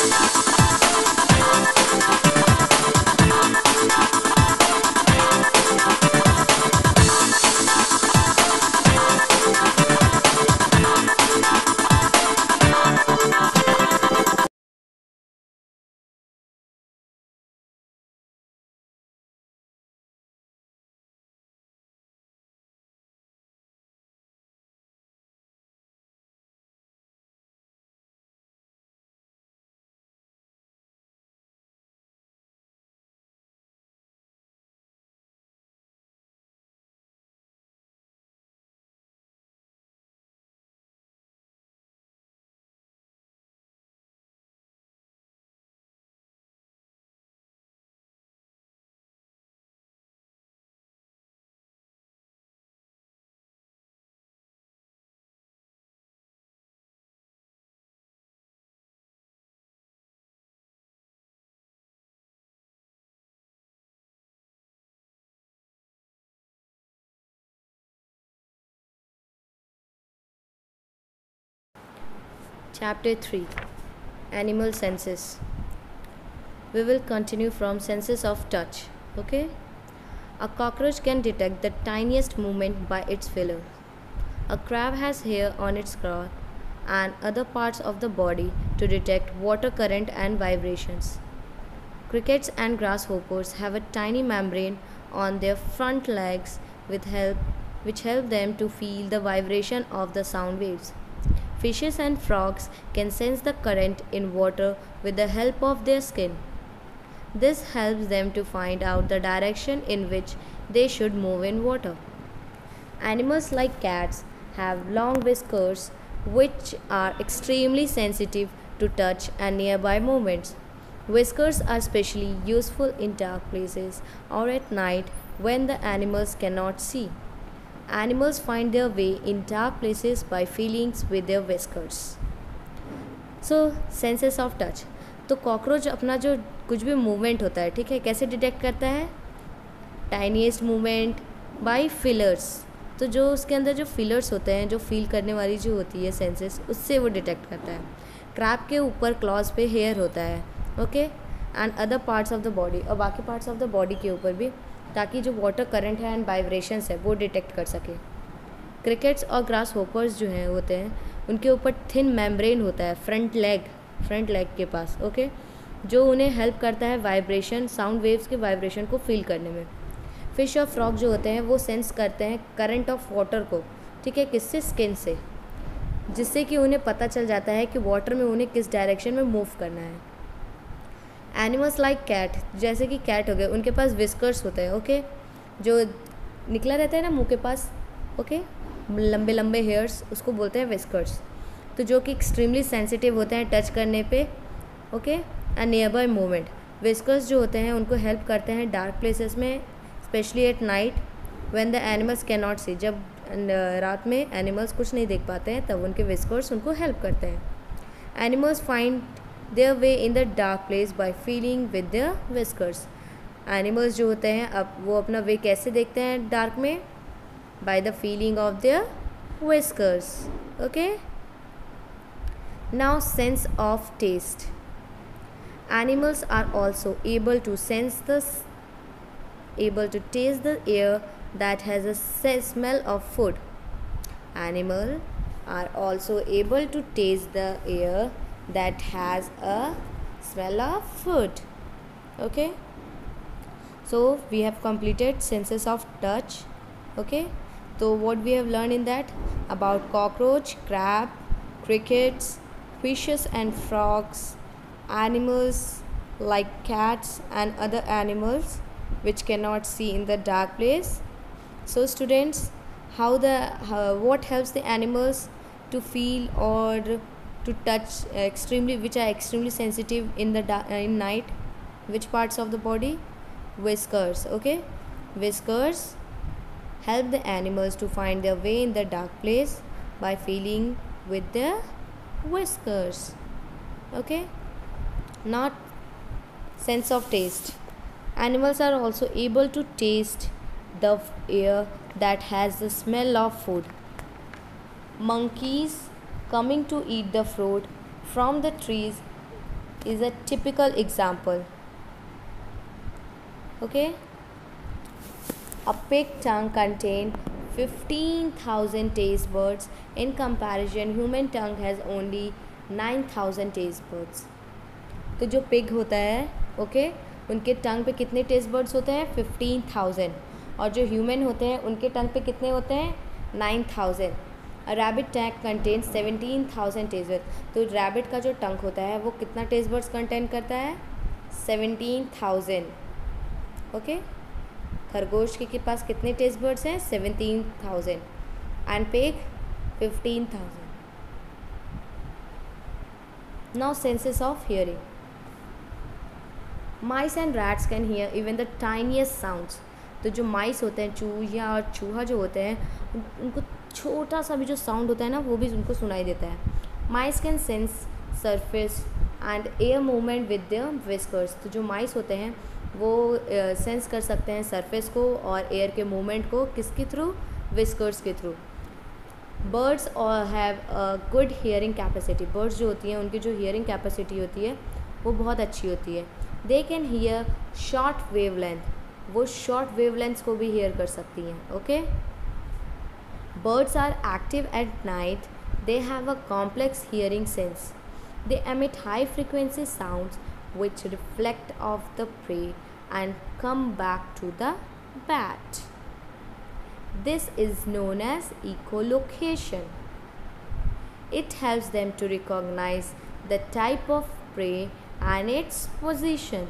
Chapter 3, Animal Senses. We will continue from senses of touch. Okay? A cockroach can detect the tiniest movement by its feelers. A crab has hair on its claw and other parts of the body to detect water current and vibrations. Crickets and grasshoppers have a tiny membrane on their front legs which help them to feel the vibration of the sound waves. Fishes and frogs can sense the current in water with the help of their skin. This helps them to find out the direction in which they should move in water. Animals like cats have long whiskers which are extremely sensitive to touch and nearby movements. Whiskers are especially useful in dark places or at night when the animals cannot see. Animals find their way in dark places by feelings with their whiskers. So senses of touch. तो cockroach अपना जो कुछ भी movement होता है, ठीक है, कैसे डिटेक्ट करता है? Tiniest movement by feelers. तो जो उसके अंदर जो फिलर्स होते हैं, जो फील करने वाली जो होती है सेंसेस, उससे वो डिटेक्ट करता है. क्रैब के ऊपर क्लॉज पे हेयर होता है, okay, and other parts of the body, और बाकी पार्ट्स ऑफ द बॉडी के ऊपर भी, ताकि जो वाटर करंट है एंड वाइब्रेशंस है वो डिटेक्ट कर सके. क्रिकेट्स और ग्रास होपर्स जो हैं होते हैं, उनके ऊपर थिन मेम्ब्रेन होता है फ्रंट लेग के पास, ओके, जो उन्हें हेल्प करता है वाइब्रेशन, साउंड वेव्स के वाइब्रेशन को फील करने में. फिश और फ्रॉग जो होते हैं वो सेंस करते हैं करंट ऑफ वाटर को, ठीक है, किससे? स्किन से, जिससे कि उन्हें पता चल जाता है कि वाटर में उन्हें किस डायरेक्शन में मूव करना है. एनिमल्स लाइक कैट, जैसे कि कैट हो गए, उनके पास विस्कर्स होते हैं, ओके, जो निकला रहता है ना मुंह के पास, ओके, लंबे लंबे हेयर्स, उसको बोलते हैं विस्कर्स. तो जो कि एक्सट्रीमली सेंसिटिव होते हैं टच करने पे, okay, and nearby movement. Whiskers जो होते हैं उनको हेल्प करते हैं डार्क प्लेसेस में, specially at night when the animals cannot see. जब रात में एनिमल्स कुछ नहीं देख पाते हैं तब उनके विस्कर्स उनको हेल्प करते हैं. Animals find their way in the dark place by feeling with their whiskers. Animals जो होते हैं अब वो अपना वे कैसे देखते हैं डार्क में? By the feeling of their whiskers. Okay, now sense of taste. Animals are also able to taste the air that has a smell of food. Animals are also able to taste the air that has a smell of food. Okay, so we have completed senses of touch. Okay, so what we have learned in that about cockroach, crab, crickets, fishes and frogs, animals like cats and other animals which cannot see in the dark place. So students, what helps the animals to feel or to touch which are extremely sensitive in in night? Which parts of the body? Whiskers. Okay, whiskers help the animals to find their way in the dark place by feeling with their whiskers. Okay, not sense of taste. Animals are also able to taste the air that has the smell of food. Monkeys coming to eat the fruit from the trees is a typical example. Okay, a pig tongue contains 15,000 taste buds. In comparison, human tongue has only 9,000 taste buds. तो जो pig होता है okay उनके टंग पे कितने taste buds होते हैं 15,000 और जो ह्यूमन होते हैं उनके टंग पे कितने होते हैं 9,000. A rabbit tongue contain 17,000 taste buds. तो रैबिट का जो टंग होता है वो कितना टेस्ट बर्ड्स कंटेन करता है 17,000. ओके खरगोश के पास कितने टेस्ट बर्ड्स हैं 17,000 and pig 15,000. Now senses of hearing. Mice and rats can hear even the tiniest sounds. तो जो माइस होते हैं चूहिया और चूहा जो होते हैं उनको छोटा सा भी जो साउंड होता है ना वो भी उनको सुनाई देता है. Mice can sense surface and air movement with their whiskers. तो जो माइस होते हैं वो सेंस कर सकते हैं सरफेस को और एयर के मूवमेंट को किसके थ्रू विस्कर्स के through. Birds have a good hearing capacity. Birds जो होती हैं उनकी जो हियरिंग कैपेसिटी होती है वो बहुत अच्छी होती है. They can hear short wavelength. वो शॉर्ट वेव लेंथ्स को भी हियर कर सकती हैं. Okay birds are active at night. They have a complex hearing sense. They emit high frequency sounds which reflect off the prey and come back to the bat. This is known as echolocation. It helps them to recognize the type of prey and its position.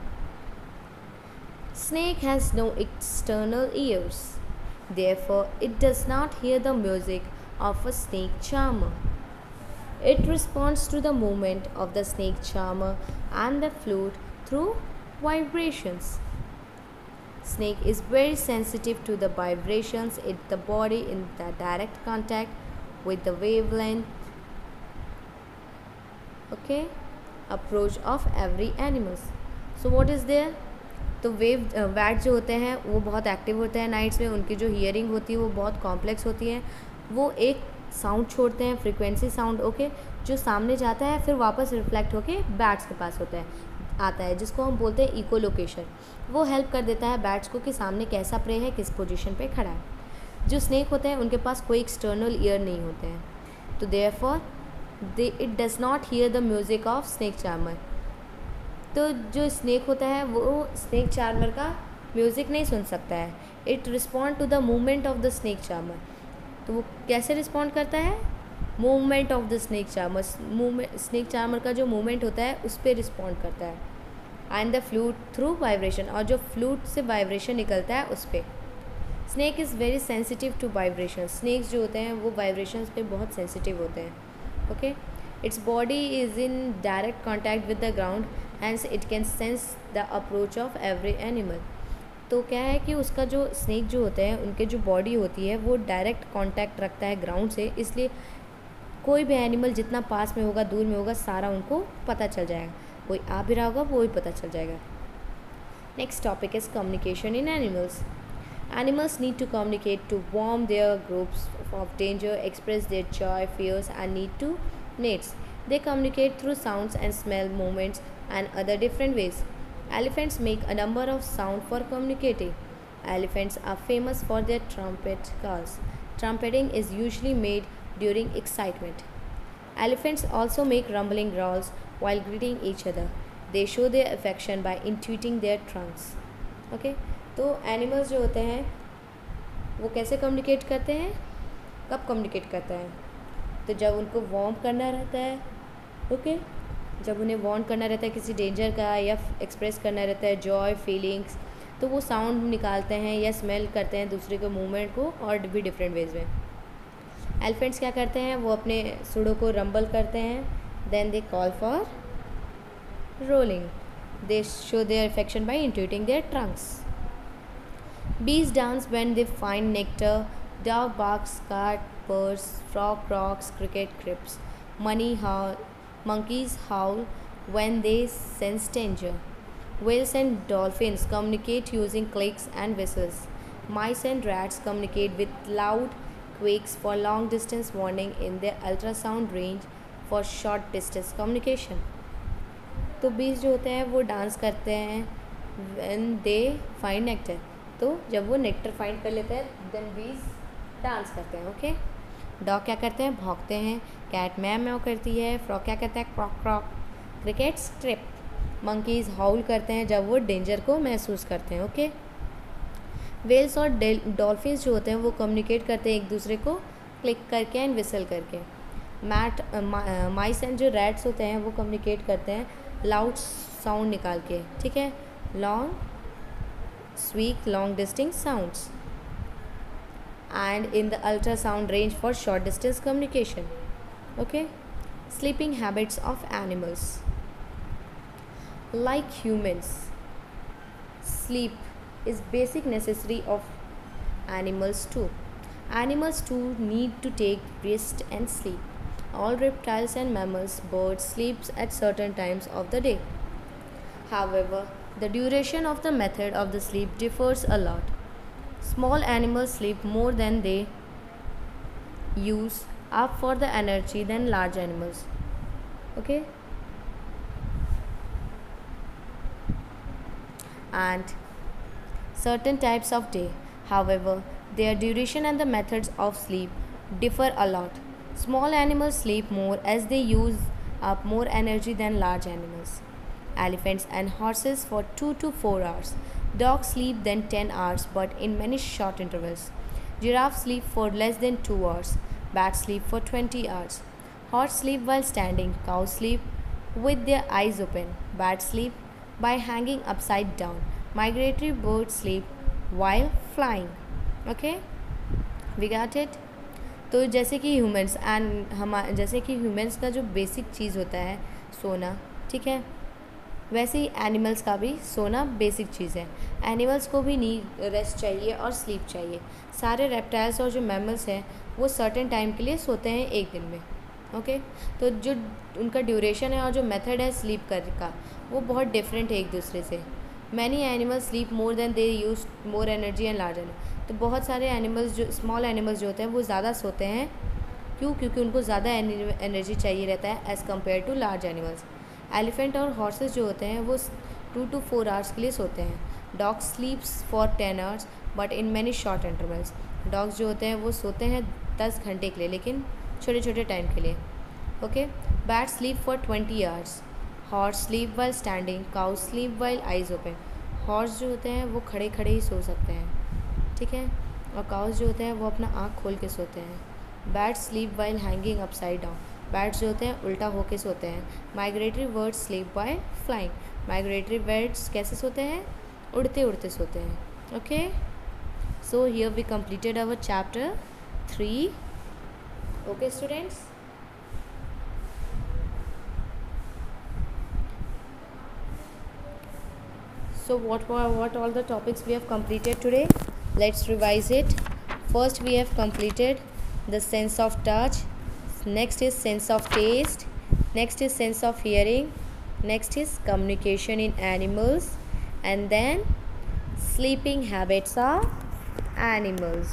Snake has no external ears. Therefore, it does not hear the music of a snake charmer. It responds to the movement of the snake charmer and the flute through vibrations. Snake is very sensitive to the vibrations in the body in the direct contact with the wavelength. Okay, approach of every animals. So what is there? तो bat जो होते हैं वो बहुत active होते हैं nights में. उनकी जो हियरिंग होती है वो बहुत कॉम्प्लेक्स होती है. वो एक साउंड छोड़ते हैं फ्रीक्वेंसी साउंड. ओके जो सामने जाता है फिर वापस रिफ्लेक्ट होके बैट्स के पास आता है जिसको हम बोलते हैं इकोलोकेशन. वो हेल्प कर देता है बैट्स को कि सामने कैसा प्रे है किस पोजीशन पे खड़ा है. जो स्नेक होते हैं उनके पास कोई एक्सटर्नल ईयर नहीं होते हैं. तो therefore it does not hear the music of snake charmer. तो जो स्नेक होता है वो स्नेक चार्मर का म्यूज़िक नहीं सुन सकता है. It respond to the movement of the snake charmer. तो वो कैसे रिस्पॉन्ड करता है movement of the snake charmer. Snake charmer का जो मूवमेंट होता है उस पर रिस्पॉन्ड करता है. And the flute through vibration. और जो फ्लूट से वाइब्रेशन निकलता है उस पर. Snake is very sensitive to vibration. Snakes जो होते हैं वो वाइब्रेशंस पे बहुत सेंसिटिव होते हैं. Okay its body is in direct contact with the ground hence it can sense the approach of every animal. तो क्या है कि उसका जो स्नेक जो होते हैं उनके जो बॉडी होती है वो डायरेक्ट कांटेक्ट रखता है ग्राउंड से. इसलिए कोई भी एनिमल जितना पास में होगा दूर में होगा सारा उनको पता चल जाएगा. कोई आ भी रहा होगा वो भी पता चल जाएगा. Next topic is communication in animals. Animals need to communicate to warn their groups of danger, express their joy, fears and need to needs. They communicate through sounds and smell, movements and other different ways. Elephants make a number of sound for communicating. Elephants are famous for their trumpet calls. Trumpeting is usually made during excitement. Elephants also make rumbling growls while greeting each other. They show their affection by intuiting their trunks. Okay? तो animals जो होते हैं वो कैसे communicate करते हैं, कब communicate करते हैं? तो जब उनको warm करना रहता है. Okay? जब उन्हें वार्न करना रहता है किसी डेंजर का या एक्सप्रेस करना रहता है जॉय फीलिंग्स तो वो साउंड निकालते हैं या स्मेल करते हैं दूसरे के मूवमेंट को और भी डिफरेंट वेज में. एलिफेंट्स क्या करते हैं वो अपने सुड़ों को रंबल करते हैं. Then they call for rolling. They show their affection by entwining their trunks. Bees dance when they find nectar. Dog barks, cat purrs, frog croaks, cricket chirps. Monkeys howl when they sense danger. Whales and dolphins communicate using clicks and whistles. Mice and rats communicate with loud quakes for long distance warning in their ultrasound range for short distance communication. तो बीज जो होते हैं वो dance करते हैं when they find nectar, तो जब वो नेक्टर फाइंड कर लेते हैं देन बीज डांस करते हैं। ओके, डॉग क्या करते हैं, भौंकते हैं। कैट मैव मैव करती है। फ्रॉग क्या करता है, croak croak. Cricket chirp. Monkeys howl करते हैं जब वो डेंजर को महसूस करते हैं। ओके, वेल्स और डॉल्फिन्स जो होते हैं वो कम्युनिकेट करते हैं एक दूसरे को क्लिक करके एंड विसल करके। माइस एंड जो रैट्स होते हैं वो कम्युनिकेट करते हैं लाउड साउंड निकाल के, ठीक है, long squeak long distinct sounds and in the ultrasound range for short distance communication. Okay, sleeping habits of animals. Like humans, sleep is basic necessity of animals too. Animals too need to take rest and sleep. All reptiles and mammals, birds sleeps at certain times of the day. However, the duration of the method of the sleep differs a lot. Small animals sleep more than they use up for the energy than large animals. Okay, and certain types of day, however, their duration and the methods of sleep differ a lot. Small animals sleep more as they use up more energy than large animals. Elephants and horses for 2 to 4 hours. Dogs sleep than 10 hours but in many short intervals. Giraffes sleep for less than 2 hours. Bats sleep for 20 hours. Horses sleep while standing. Cows sleep with their eyes open. Bats sleep by hanging upside down. Migratory birds sleep while flying. Okay? We got it? तो जैसे कि humans का जो basic चीज़ होता है सोना, ठीक है, वैसे ही एनिमल्स का भी सोना बेसिक चीज़ है। एनिमल्स को भी नीड रेस्ट चाहिए और स्लीप चाहिए। सारे रेप्टाइल्स और जो मैमल्स हैं वो सर्टेन टाइम के लिए सोते हैं एक दिन में। ओके, तो जो उनका ड्यूरेशन है और जो मेथड है स्लीप कर का वो बहुत डिफरेंट है एक दूसरे से। Many animals sleep more than they use more energy and large energy. तो बहुत सारे एनिमल्स जो स्मॉल एनिमल्स जो होते हैं वो ज़्यादा सोते हैं। क्यों? क्योंकि उनको ज़्यादा एनर्जी चाहिए रहता है as compared to large animals. Elephant और हॉर्सेस जो होते हैं वो 2 to 4 आवर्स के लिए सोते हैं। Dog sleeps for 10 hours but in many short intervals. Dogs जो होते हैं वो सोते हैं 10 घंटे के लिए लेकिन छोटे छोटे टाइम के लिए। Okay, bat sleep for 20 hours. Horse sleep while standing. Cow sleep while eyes open. Horse जो होते हैं वो खड़े खड़े ही सो सकते हैं, ठीक है, और काउस जो होते हैं वो अपना आँख खोल के सोते हैं। Bat sleep while hanging upside down. Bats जो होते हैं उल्टा होके सोते हैं। Migratory birds sleep by flying. Migratory birds कैसे सोते हैं? उड़ते उड़ते सोते हैं। Okay, so here we completed our chapter 3. Okay students, so what all the topics we have completed today? Let's revise it. First we have completed the sense of touch. Next is sense of taste. Next is sense of hearing. Next is communication in animals, and then sleeping habits of animals.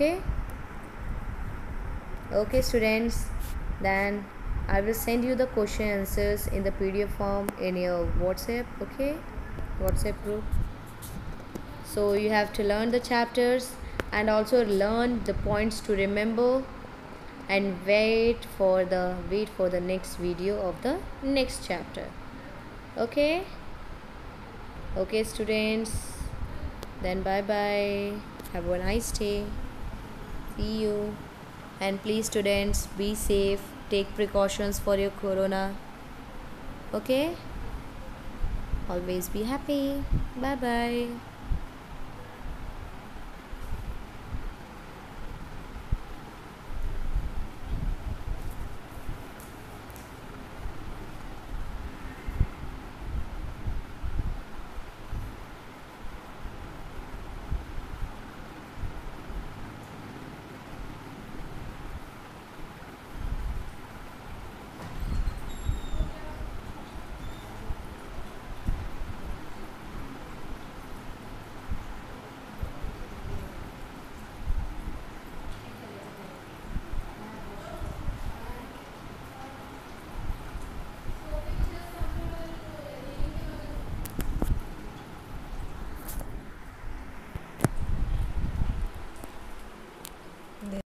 Okay students, then I will send you the question answers in the PDF form in your WhatsApp. Okay, WhatsApp group. So you have to learn the chapters and also learn the points to remember, and wait for the next video of the next chapter. Okay students, then bye bye, have a nice day, see you, and please students be safe, take precautions for your corona. Okay, always be happy. Bye bye.